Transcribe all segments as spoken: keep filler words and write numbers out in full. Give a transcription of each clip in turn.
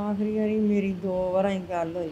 आखिरी बारी मेरी दो बार गल होई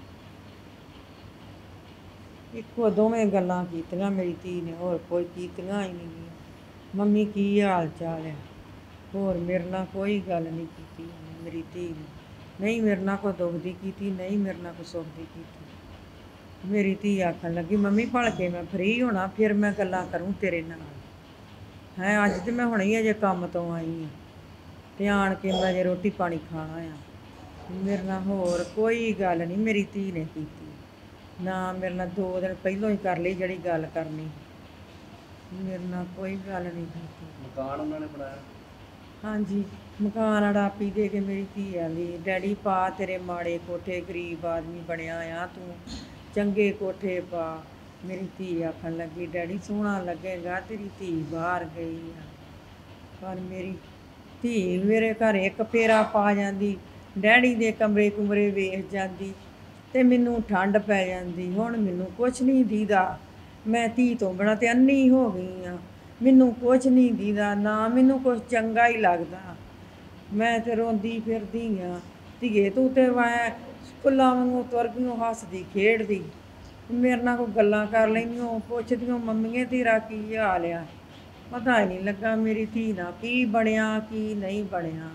इक्को दोवें गल्लां कीतियां मेरी धी ने होर कोई कीतियां ही नहीं। मम्मी की हाल चाल है होर मेरे नाल कोई गल नहीं कीती मेरी धी ने, नहीं मेरे नाल कोई दुख दी कीती नहीं मेरे नाल कोई सुख दी कीती। मेरी धी आखन लगी मम्मी भलके मैं फ्री होना फिर मैं गल्लां करूँ तेरे नाल हैं, अज तो मैं हुणे ही अजे कम्म तो आई हाँ ते आण के मैं अजे रोटी पानी खाना आ। मेरे नाल होर कोई गल नहीं मेरी धी ने कीती ना, मेरे नाल दो दिन पहलों ही कर ली जिहड़ी गल करनी, मेरे नाल कोई गल नहीं कीती। मकान उन्होंने बनाया? हाँ जी, मकान अड़ापी दे के मेरी धी आंदी डैडी पा तेरे माड़े कोठे गरीब आदमी बनया आ तू चंगे कोठे पा। मेरी धी आखन लगी डैडी सोहना लगेगा तेरी धी बाहर गई आ, पर मेरी धी मेरे घर एक फेरा पा जाती डैडी दे कमरे कुमरे वेख जाती ते मैनू ठंड पै जाती। हुण मैनू कुछ नहीं दीदा, मैं धी तो बिना ते अन्नी हो गई हाँ, मैनू कुछ नहीं दीदा ना मैनू कुछ चंगा ही लगदा। मैं तो रोंदी फिरदी हाँ धीए तू ते मैं फुल्लां वांगू तुर गईओ हसदी खेड़दी, मेरे नाल कोई गल्लां कर लैंदियों पुछदियों मम्मीए तेरा की हाल आ। पता ही नहीं लगा मेरी धी नाल की बनिया की नहीं बनिया।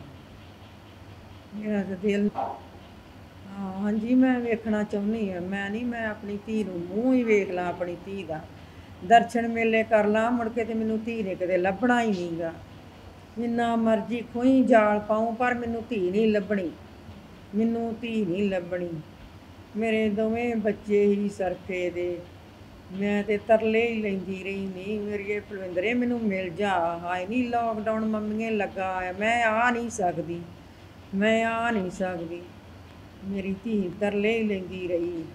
मेरा तो दिल हाँ हाँ जी मैं वेखना चाहुंदी हाँ, मैं नहीं मैं अपनी धी नूं मूँह ही वेख ला अपनी धी दा दर्शन मेले कर ला मुड़ के ते मैनू धी ने किते लभना ही नहीं गा। जिन्ना मर्जी खूही जाल पाऊँ पर मैनू धी नहीं लभनी, मैनू धी नहीं लभनी। मेरे दोवें बच्चे ही सरफे दे, मैं ते तरले ही लैंदी रही नहीं मेरी पलविंदरे मैनू मिल जा। हाय नहीं लॉकडाउन मम्मीए लगा मैं आ नहीं सकदी, मैं आ नहीं सकदी, मेरी धी तरले ही लैंदी रही।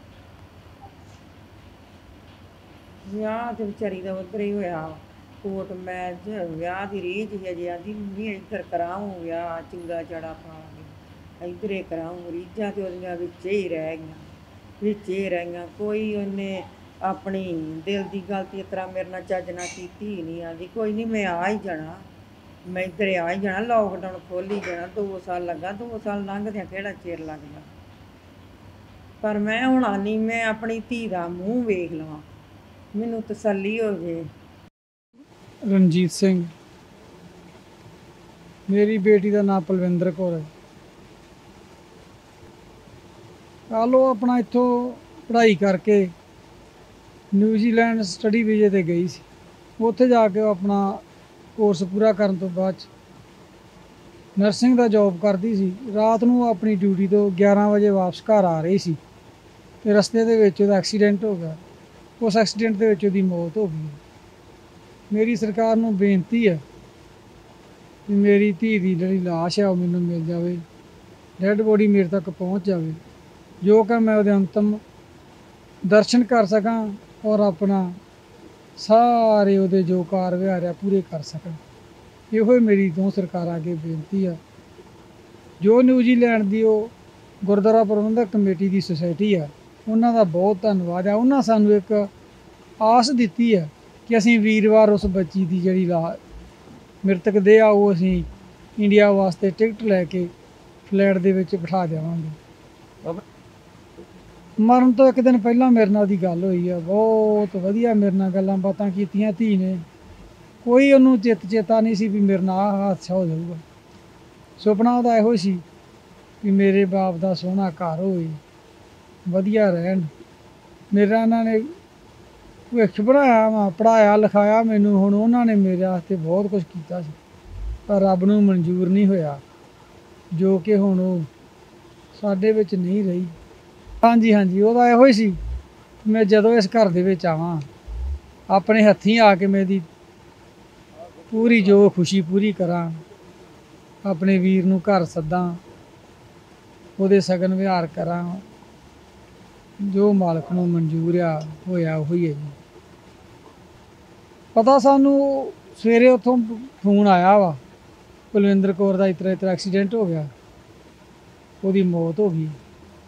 विआह ते विचारी दा उधर ही होया कोट मैच विआह दी रीझ ही अजे आंदी मम्मी इधर कराऊं विआह चंगा चड़ा पा के इधर ही कराऊं, रीझां ते ओदियां विच ही रह गईयां विच ही रह गईयां। कोई उन्ने अपनी दिल दी गल ते इस तरह मेरे नाल चज नाल कीती ही नहीं। आंदी कोई नहीं मैं आ ही जाना, मैं इधर आ ही जाना लॉकडाउन खोल ही जाना, दो साल लगा दो साल लंघदियां केड़ा चिर लगदा। पर मैं हुण आनी मैं अपनी धी दा मूँह वेख लवां मैनू तसल्ली हो जे। रणजीत सिंह मेरी बेटी का नाम पलविंदर कौर है। कल वो अपना इत्थों पढ़ाई करके न्यूजीलैंड स्टडी वीजे ते गई सी, उत्थे जाके वो अपना कोर्स पूरा करन तो बाद नर्सिंग का जॉब करती सी। रात नूं अपनी ड्यूटी तो ग्यारह बजे वापस घर आ रही सी ते रस्ते दे विच ओहदा एक्सीडेंट हो गया, उस एक्सीडेंट दे विच ओहदी मौत हो गई। मेरी सरकार नूं बेनती है कि मेरी धी दी जिहड़ी लाश है वो मैनूं मिल जावे, डैड बॉडी मेरे तक पहुँच जावे जो कि मैं उहदे अंतिम दर्शन कर सकां और अपना सारे उहदे जो कार व्यवहार है पूरे कर सकां। इहो मेरी दो सरकार अगे बेनती है। जो न्यूजीलैंड की वो गुरुद्वारा प्रबंधक कमेटी की सोसाइटी है उन्हों का बहुत धन्यवाद है। उन्होंने सानू एक आस दी है कि असी वीरवार उस बच्ची की जी ला मृतक दे आ वो असी इंडिया वास्ते टिकट लैके फ्लैट दे विच बिठा देवांगे। मरण तो एक दिन पहला मेरे नाल दी गल होई है, बहुत वधिया मेरे नाल गल्लां बातां कीतियां धी ने, कोई उन्होंने चित चेता नहीं सी भी मेरे नाल आह हादसा हो जाऊगा। सुपना उहदा इहो सी कि मेरे बाप दा सोहना घर होए वधिया रहन। मेरा इन्हां ने भविख बनाया वा पढ़ाया लिखाया मैनू, हुण उन्हां ने मेरे वास्ते बहुत कुछ कीता सी पर रब नूं मंजूर नहीं होया जो कि हुण ओह साडे विच नहीं रही। हाँ जी हाँ जी उहदा इहो ही सी मैं जदों इस घर दे विच आवां अपने हत्थीं आके मैं दी पूरी जो खुशी पूरी करां, अपने वीर नूं घर सद्दां उहदे सगन विहार करां, जो मालक नूं मंजूर आ होया उही है जी। पता सानू सवेरे उत्थों फोन आया वा कुलविंदर कौर का इतना इतना एक्सीडेंट हो गया, उसकी मौत हो गई।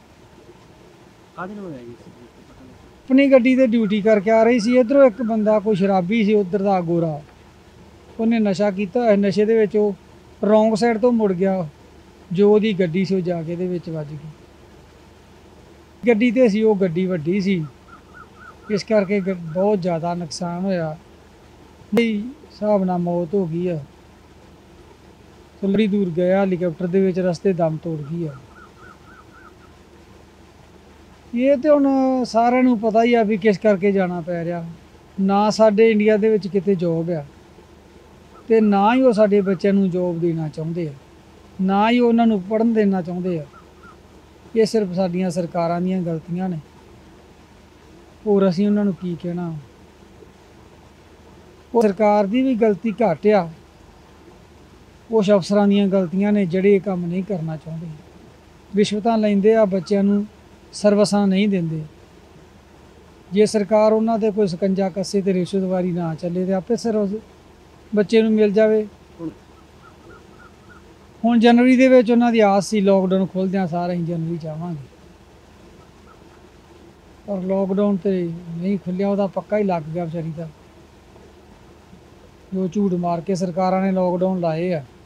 अपनी गड्डी ते ड्यूटी करके आ रही सी, इधरों एक बंदा कोई शराबी सी उधर का गोरा उन्हें नशा किया, नशे दे विच रौंग साइड तो मुड़ गया ਜੋ ਉਹਦੀ ਗੱਡੀ ਸੀ ਉਹ ਜਾ ਕੇ ਇਹਦੇ ਵਿੱਚ ਵੱਜ ਗਈ। ਗੱਡੀ ਤੇ ਸੀ, ਉਹ ਗੱਡੀ ਵੱਡੀ ਸੀ, ਇਸ ਕਰਕੇ ਗ- ਬਹੁਤ ਜ਼ਿਆਦਾ ਨੁਕਸਾਨ ਹੋਇਆ। ਨਹੀਂ ਹਿਸਾਬ ਨਾਲ ਮੌਤ ਹੋ ਗਈ ਆ। ਥੋੜ੍ਹੀ ਦੂਰ ਗਿਆ ਹੈਲੀਕਾਪਟਰ ਦੇ ਵਿੱਚ, ਰਸਤੇ ਦਮ ਤੋੜ ਗਈ ਆ। ਇਹ ਤੇ ਹੁਣ ਸਾਰਿਆਂ ਨੂੰ ਪਤਾ ਹੀ ਆ ਵੀ ਕਿਸ ਕਰਕੇ ਜਾਣਾ ਪੈ ਰਿਹਾ। ਨਾ ਸਾਡੇ ਇੰਡੀਆ ਦੇ ਵਿੱਚ ਕਿਤੇ ਜੋਬ ਆ, ਤੇ ਨਾ ਹੀ ਉਹ ਸਾਡੇ ਬੱਚਿਆਂ ਨੂੰ ਜੋਬ ਦੇਣਾ ਚਾਹੁੰਦੇ ਆ, ਨਾ ਹੀ ਉਹਨਾਂ ਨੂੰ ਪੜ੍ਹਨ ਦੇਣਾ ਚਾਹੁੰਦੇ ਆ। ਇਹ ਸਿਰਫ ਸਾਡੀਆਂ ਸਰਕਾਰਾਂ ਦੀਆਂ ਗਲਤੀਆਂ ਨੇ, ਹੋਰ ਅਸੀਂ ਉਹਨਾਂ ਨੂੰ ਕੀ ਕਹਿਣਾ। ਉਹ ਸਰਕਾਰ ਦੀ ਵੀ ਗਲਤੀ ਘੱਟ ਆ, ਕੁਛ ਅਫਸਰਾਂ ਦੀਆਂ ਗਲਤੀਆਂ ਨੇ ਜਿਹੜੇ ਇਹ ਕੰਮ ਨਹੀਂ ਕਰਨਾ ਚਾਹੁੰਦੇ। ਰਿਸ਼ਵਤਾਂ ਲੈਂਦੇ ਆ, ਬੱਚਿਆਂ ਨੂੰ ਸਰਵਿਸਾਂ ਨਹੀਂ ਦਿੰਦੇ। ਜੇ ਸਰਕਾਰ ਉਹਨਾਂ ਤੇ ਕੋਈ ਸਕੰਜਾ ਕੱਸੇ ਤੇ ਰਿਸ਼ਵਤਵਾਰੀ ਨਾ ਚੱਲੇ ਤੇ ਆਪੇ ਸਰਵਿਸ ਬੱਚੇ ਨੂੰ ਮਿਲ ਜਾਵੇ। ਹੁਣ ਜਨਵਰੀ ਦੇ ਵਿੱਚ ਉਹਨਾਂ ਦੀ ਆਸ ਸੀ ਲੋਕਡਾਊਨ ਖੁੱਲ੍ਹਦਿਆਂ ਸਾਰ ਅਸੀਂ ਜਨਵਰੀ ਜਾਵਾਂਗੇ, ਪਰ ਲੋਕਡਾਊਨ ਤੇ ਨਹੀਂ ਖੁੱਲਿਆ। ਉਹਦਾ ਪੱਕਾ ਹੀ ਲੱਗ ਗਿਆ ਵਿਚਾਰੀ ਦਾ, ਜੋ ਝੂਠ ਮਾਰ ਕੇ ਸਰਕਾਰਾਂ ਨੇ ਲੋਕਡਾਊਨ ਲਾਏ ਆ।